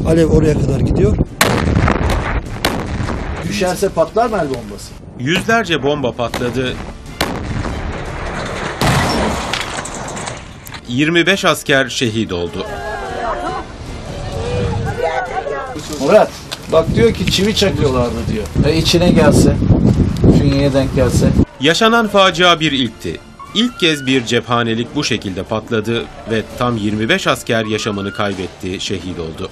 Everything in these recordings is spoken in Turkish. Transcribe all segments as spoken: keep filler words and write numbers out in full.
Alev oraya kadar gidiyor. Düşerse patlar mı el bombası? Yüzlerce bomba patladı. yirmi beş asker şehit oldu. Murat, bak diyor ki çivi çakıyorlardı diyor. E içine gelse, fünyeye denk gelse. Yaşanan facia bir ilkti. İlk kez bir cephanelik bu şekilde patladı ve tam yirmi beş asker yaşamını kaybetti, şehit oldu.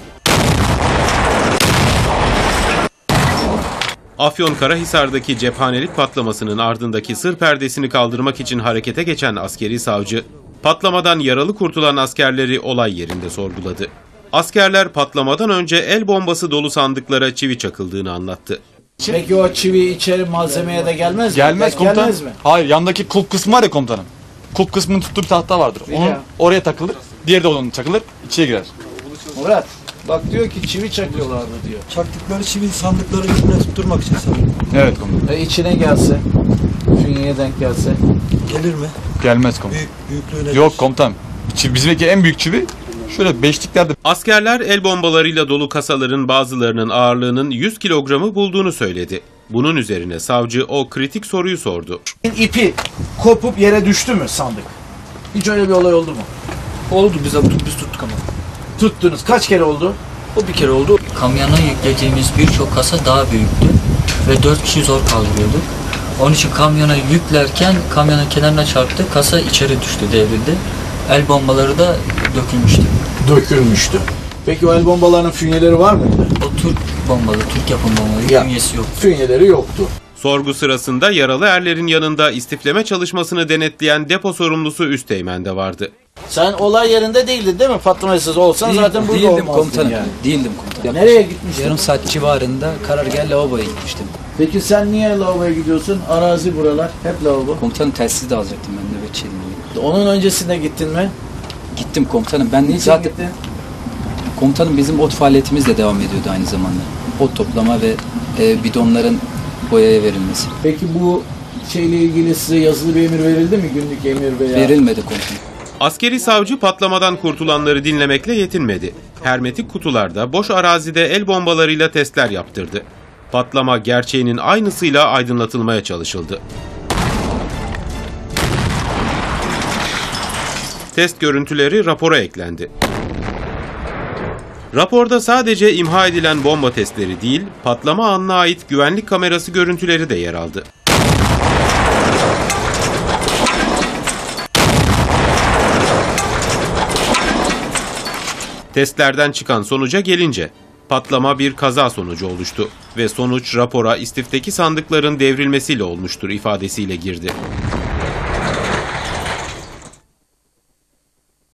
Afyonkarahisar'daki cephanelik patlamasının ardındaki sır perdesini kaldırmak için harekete geçen askeri savcı, patlamadan yaralı kurtulan askerleri olay yerinde sorguladı. Askerler patlamadan önce el bombası dolu sandıklara çivi çakıldığını anlattı. Peki o çivi içeri malzemeye de gelmez mi? Gelmez komutanım. Gelmez mi? Hayır, yandaki kulp kısmı var ya komutanım. Kulp kısmının tuttuğu bir tahta vardır. Onun Ya. oraya takılır. Diğeri de onun çakılır, içine girer. Murat, bak diyor ki çivi çakıyorlardı diyor. Çaktıkları çivi sandıkları üstüne tutturmak için sanırım. Evet komutanım. E içine gelse, fünyeye denk gelse. Gelir mi? Gelmez komutanım. Büyük, büyüklüğüne. Yok komutanım. Çivi, bizimdeki en büyük çivi şöyle beşliklerde. Askerler el bombalarıyla dolu kasaların bazılarının ağırlığının yüz kilogramı bulduğunu söyledi. Bunun üzerine savcı o kritik soruyu sordu. İpi kopup yere düştü mü sandık? Hiç öyle bir olay oldu mu? Oldu, biz, biz tuttuk ama. Tuttunuz. Kaç kere oldu? O bir kere oldu. Kamyona yüklediğimiz birçok kasa daha büyüktü ve dört kişi zor kaldırıyorduk. Onun için kamyona yüklerken kamyonun kenarına çarptı, kasa içeri düştü, devrildi. El bombaları da dökülmüştü. Dökülmüştü. Peki o el bombalarının fünyeleri var mıydı? O Türk bombalı, Türk yapım bombalı, Ya. fünyesi yok. Fünyeleri yoktu. Sorgu sırasında yaralı erlerin yanında istifleme çalışmasını denetleyen depo sorumlusu Üsteğmen de vardı. Sen olay yerinde değildin değil mi? Patlamasız olsan Değil, zaten burada değildim olmazdın komutanım. yani. Değildim komutanım. Nereye gitmiştin? Yarım saat civarında karargah lavaboya gitmiştim. Peki sen niye lavaboya gidiyorsun? Arazi buralar. Hep lavabo. Komutanım telsiz de alacaktım ben nöbetçiydim. Onun öncesinde gittin mi? Gittim komutanım. Ben Niçin zaten gittin? komutanım bizim ot faaliyetimiz de devam ediyordu aynı zamanda. Ot toplama ve e, bidonların boyaya verilmesi. Peki bu şeyle ilgili size yazılı bir emir verildi mi? Günlük emir veya? Verilmedi komutanım. Askeri savcı patlamadan kurtulanları dinlemekle yetinmedi. Hermetik kutularda boş arazide el bombalarıyla testler yaptırdı. Patlama gerçeğinin aynısıyla aydınlatılmaya çalışıldı. Test görüntüleri rapora eklendi. Raporda sadece imha edilen bomba testleri değil, patlama anına ait güvenlik kamerası görüntüleri de yer aldı. Testlerden çıkan sonuca gelince, patlama bir kaza sonucu oluştu ve sonuç rapora istifteki sandıkların devrilmesiyle olmuştur ifadesiyle girdi.